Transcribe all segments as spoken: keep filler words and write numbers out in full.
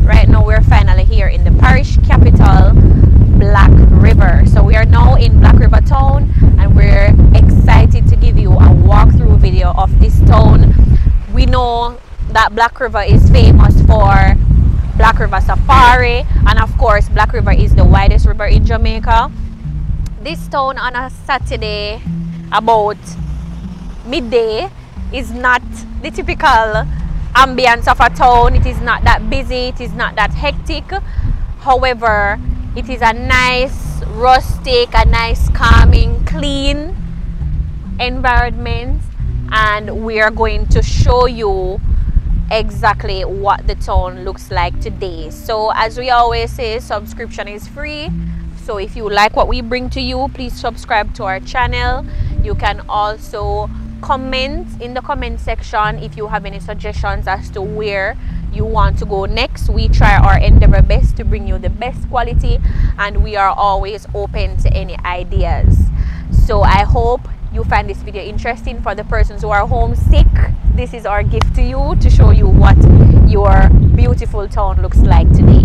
Right now we're finally here in the parish capital, Black River. So we are now in Black River town, and we're excited to give you a walkthrough video of this town. We know that Black River is famous for Black River Safari, and of course Black River is the widest river in Jamaica. This town on a Saturday about midday is not the typical ambience of a town. It is not that busy, it is not that hectic. However, it is a nice rustic, a nice calming, clean environment, and we are going to show you exactly what the town looks like today. So as we always say, subscription is free, so if you like what we bring to you, please subscribe to our channel. You can also comment in the comment section if you have any suggestions as to where you want to go next. We try our endeavor best to bring you the best quality, and we are always open to any ideas. So I hope you find this video interesting. For the persons who are homesick, this is our gift to you, to show you what your beautiful town looks like today.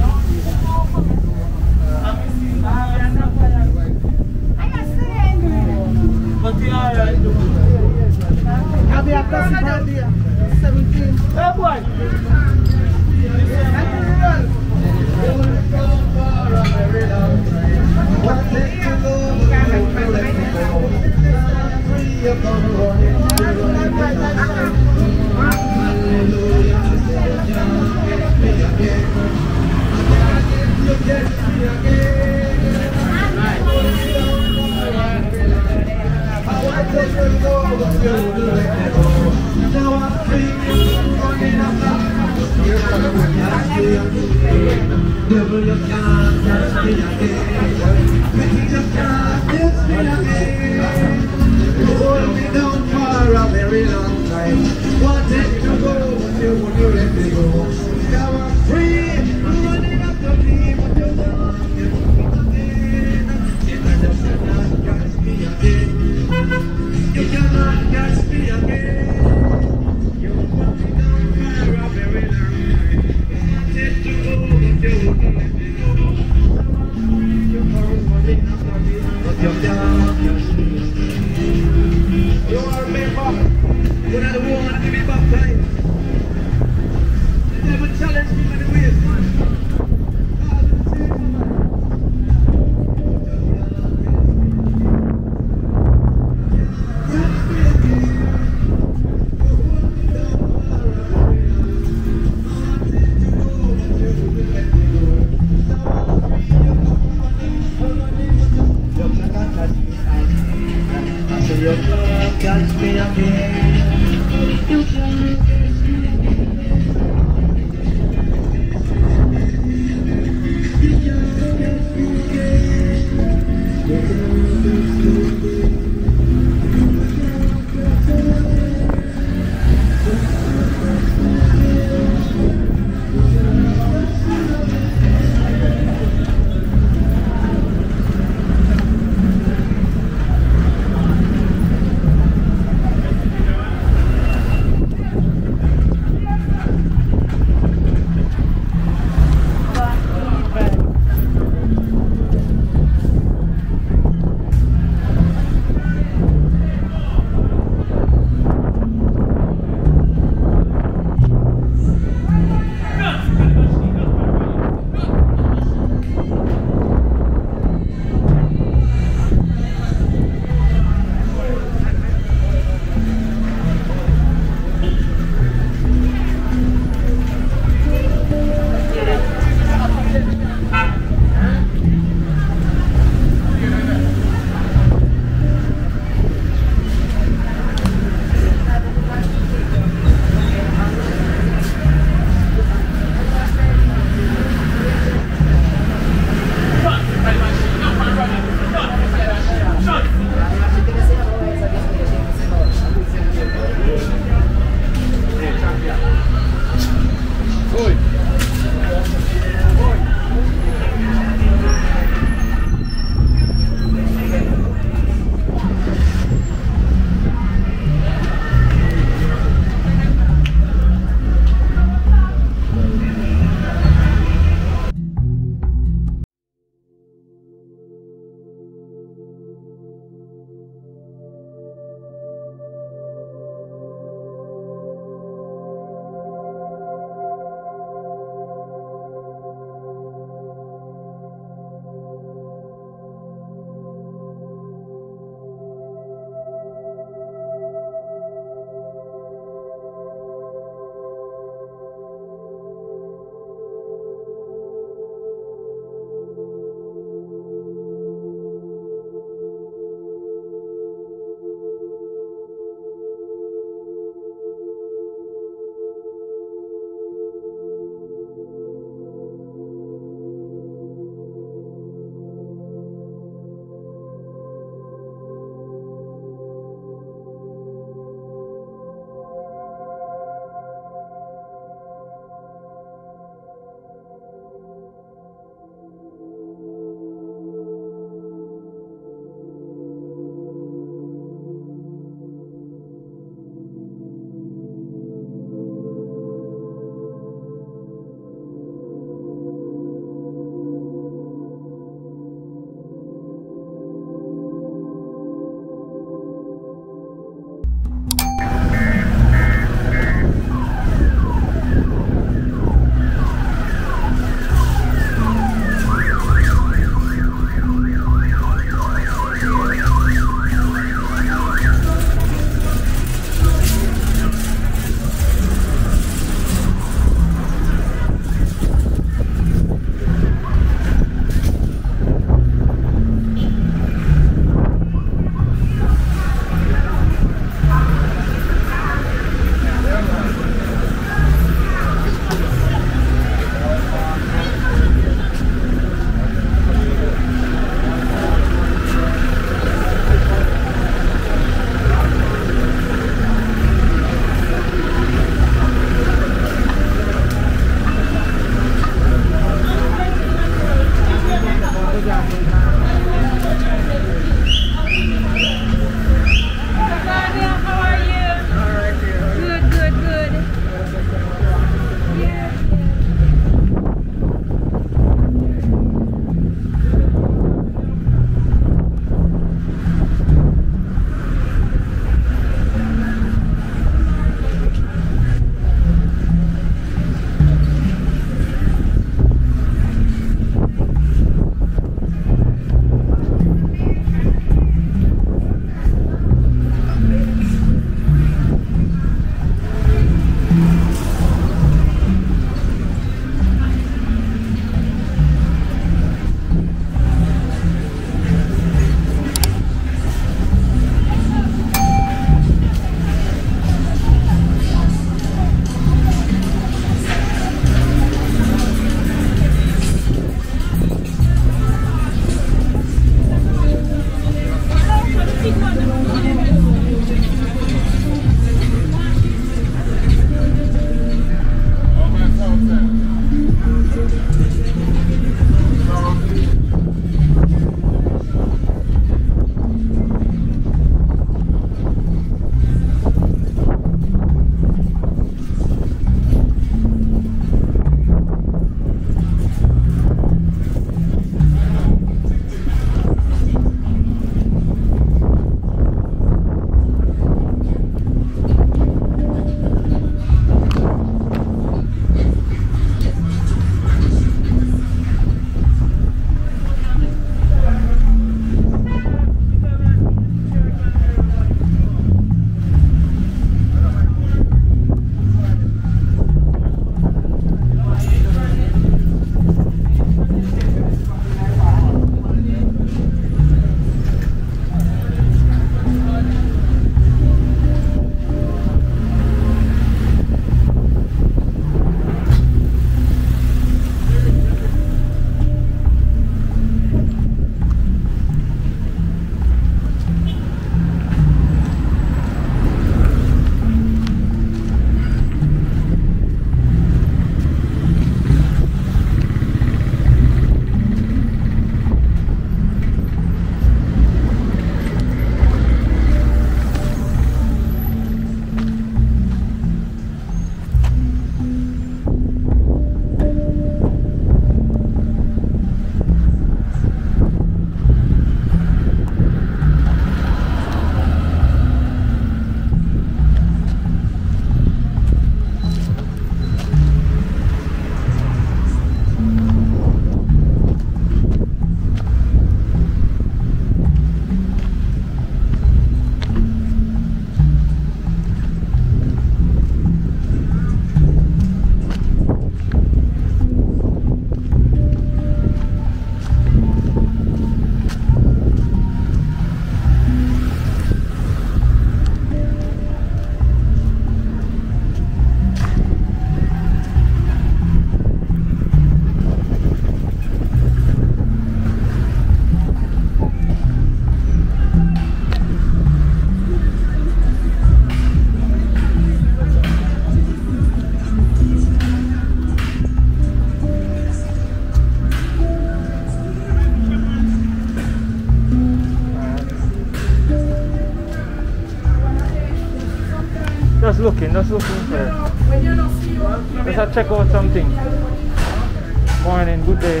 Just looking, just looking first. Just a check out something. Morning, good day.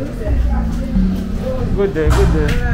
Good day, good day.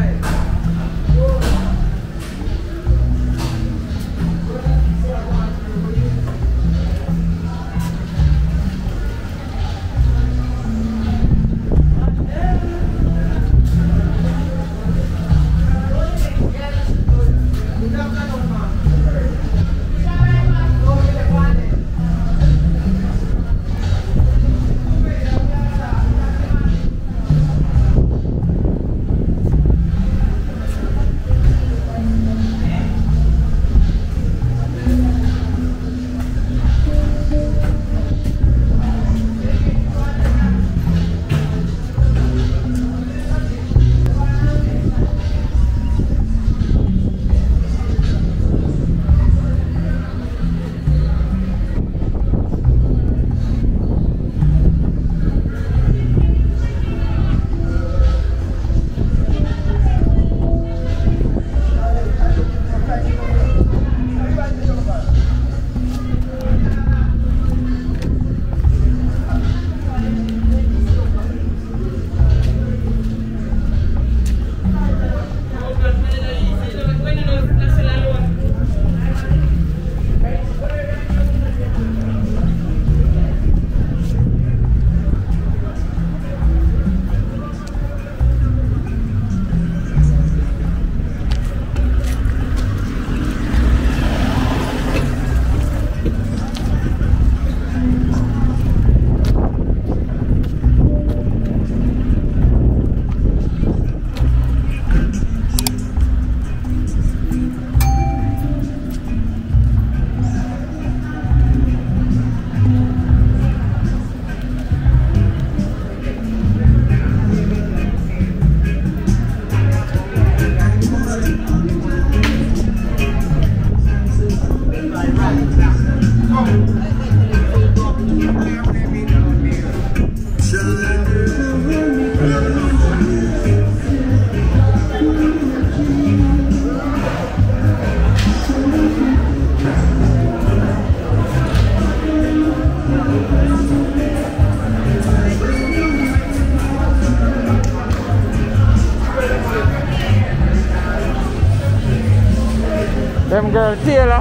Them girl Taylor.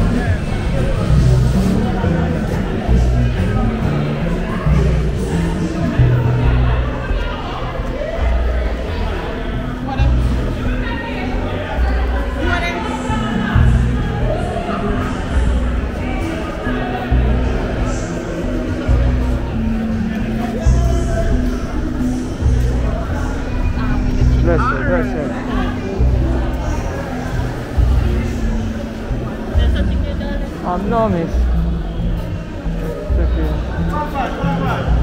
Bless you, bless you. Um, no, miss. It's okay.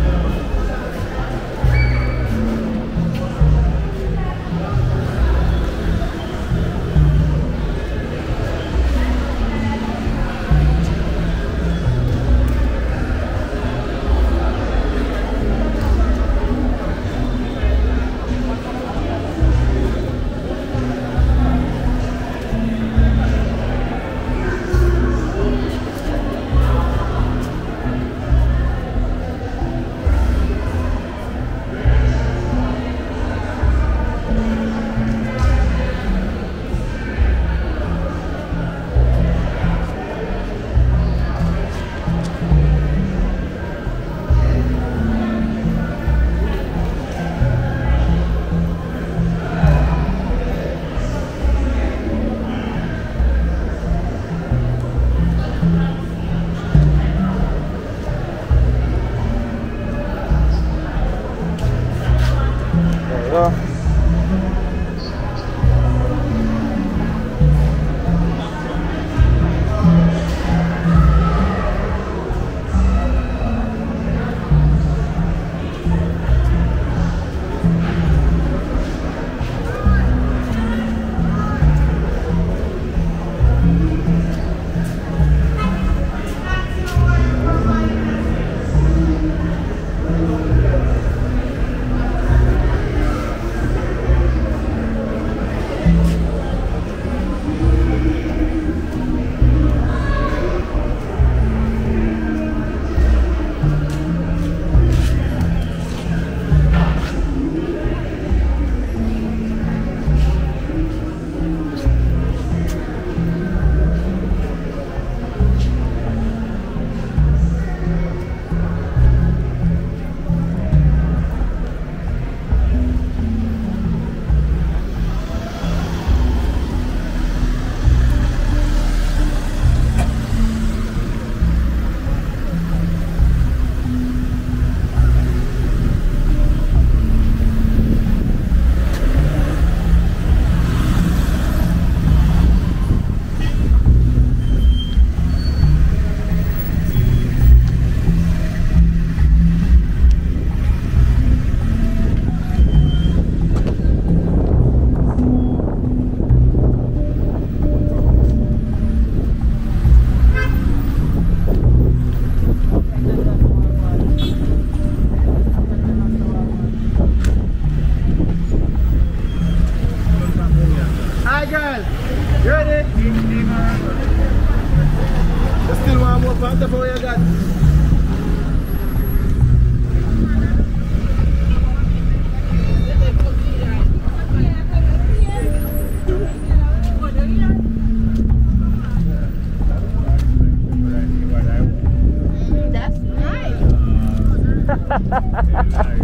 What the fuck you got? That's nice.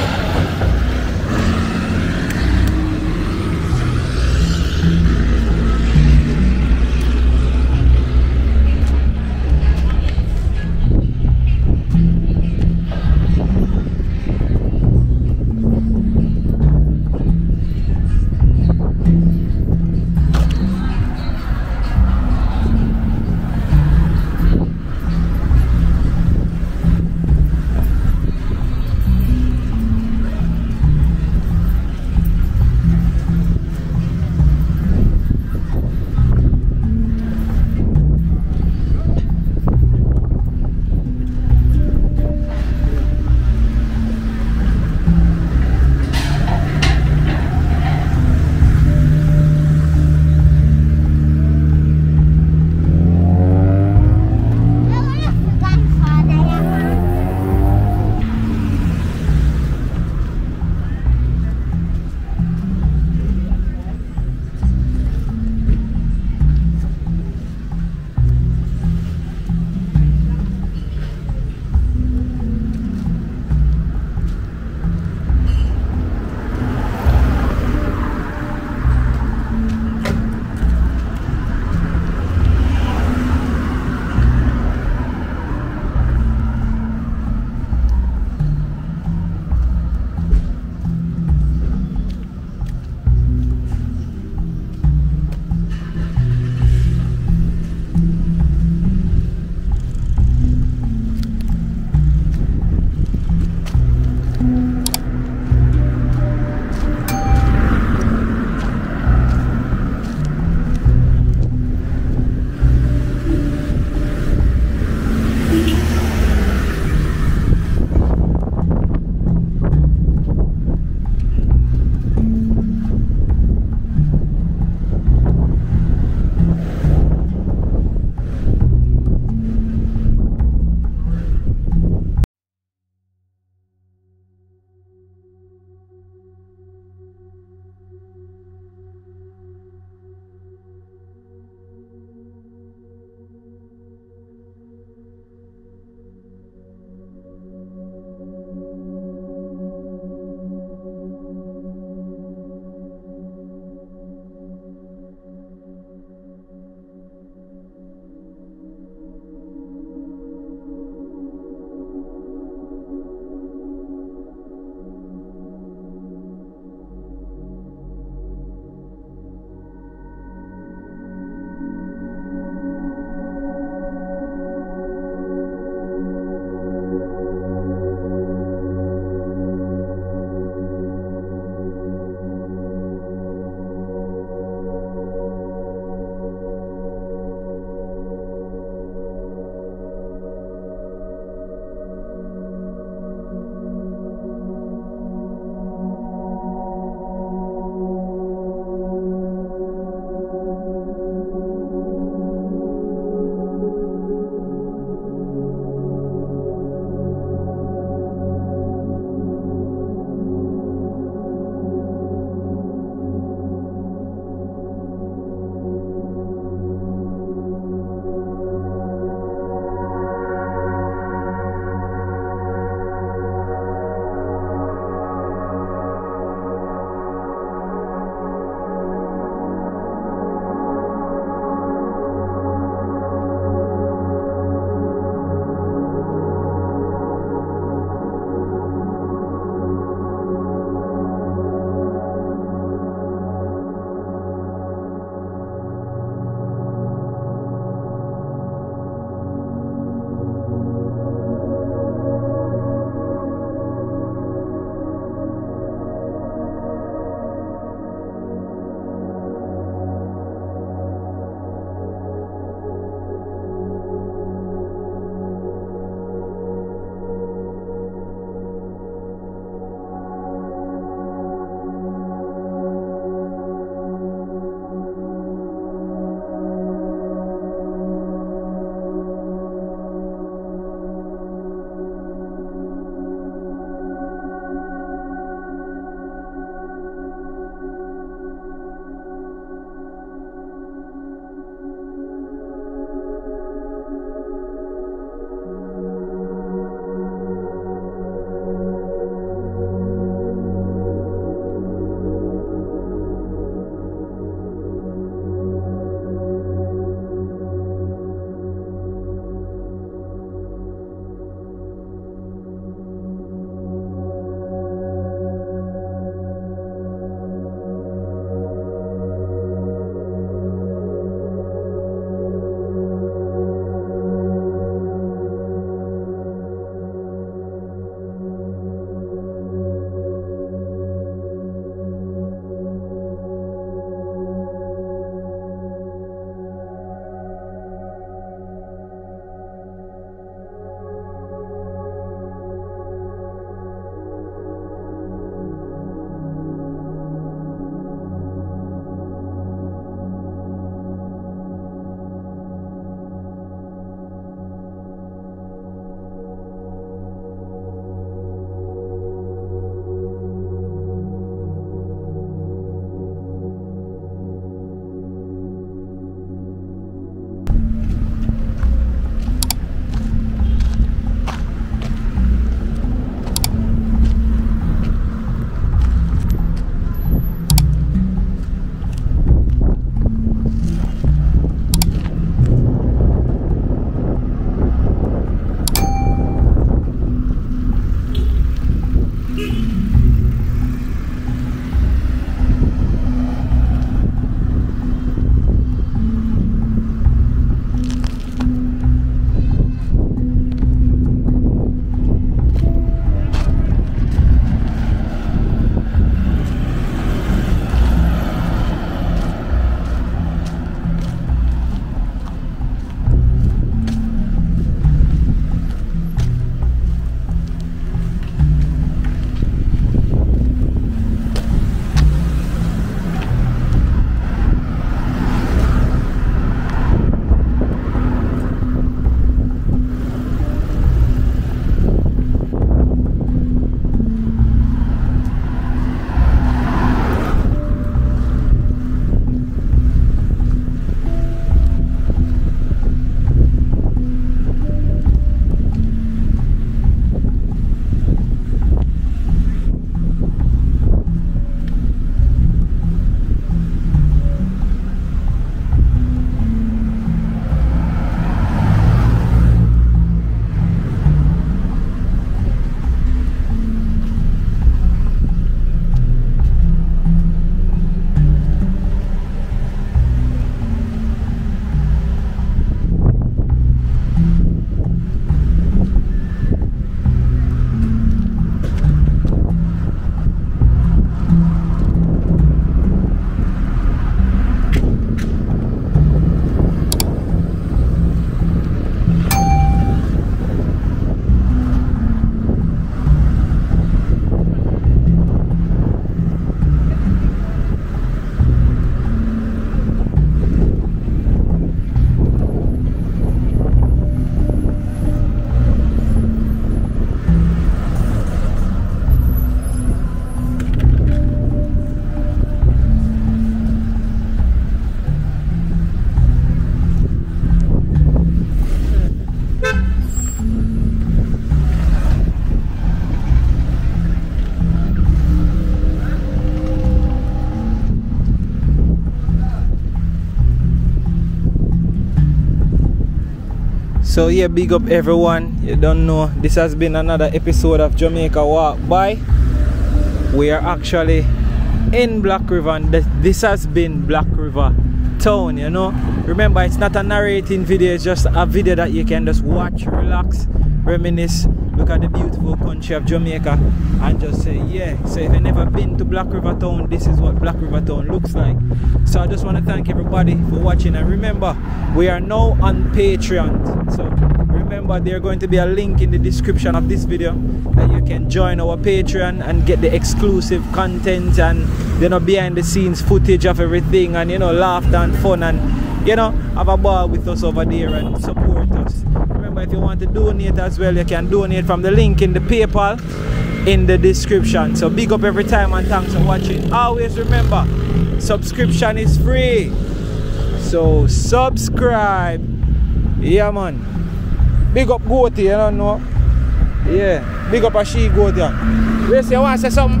So yeah, big up everyone. You don't know, this has been another episode of Jamaica Walk By. We are actually in Black River, and this has been Black River Town, you know. Remember, it's not a narrating video, it's just a video that you can just watch, relax, reminisce, look at the beautiful country of Jamaica, and just say, yeah. So if you've never been to Black River Town, this is what Black River Town looks like. So I just want to thank everybody for watching, and remember, we are now on Patreon. So remember, there's going to be a link in the description of this video that you can join our Patreon and get the exclusive content and, you know, behind the scenes footage of everything, and, you know, laughter and fun, and, you know, have a ball with us over there and support us. Remember, if you want to donate as well, you can donate from the link in the PayPal in the description. So big up every time, and thanks for watching. Always remember, subscription is free, so subscribe. Yeah, man. Big up Goatee, you don't know. Yeah, big up a she Goatee. Race, you want to say something?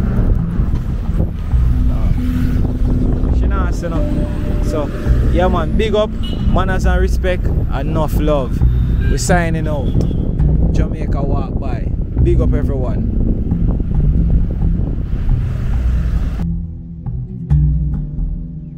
No. She not say nothing. So, yeah, man, big up, manners and respect, enough love. We're signing out. Jamaica Walk By. Big up everyone.